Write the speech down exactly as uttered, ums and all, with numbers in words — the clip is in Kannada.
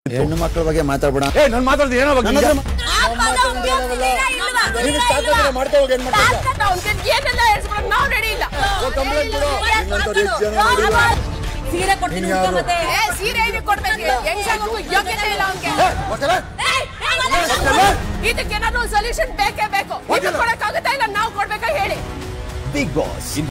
ಹೆಣ್ಣು ಮಕ್ಕಳ ಬಗ್ಗೆ ಮಾತಾಡಬೇಡ. ಏ ನಾನು ಮಾತಾಡ್ತೀನಿ ಏನೋ ಬಗ್ಗೆ ಮಾಡ್ತಾ ಹೋಗಿ ಏನ್ ಮಾಡ್ತಾ ಏನೆಲ್ಲ ಹೇಳ್ಸ್ಕೊಳಕ್ ನಾವು ರೆಡಿ ಇಲ್ಲ. ಕಂಪ್ಲೇಂಟ್ ಬಿಡು. ಇನ್ನೊಂದು ಎಷ್ಟು ಜನ ನೋಡಿಲ್ಲ. ಸೀರೆ ಕೊಡ್ತೀನಿ ಮತ್ತೆ ಏ ಸೀರೆ ಏನು ಕೊಡ್ಬೇಕು? ಹೆಂಗಸಂಗೂ ಯೋಗ್ಯತೆ ಇಲ್ಲ ಅವನಿಗೆ. ಇದಕ್ಕೆ ಏನಾದ್ರು ಸೊಲ್ಯೂಷನ್ ಬೇಕೇ ಬೇಕು. ಇದು ಕೊಡಕ್ಕಾಗುತ್ತಾ ಇಲ್ಲ ನಾವು ಕೊಡ್ಬೇಕಾ ಹೇಳಿ. Big boss.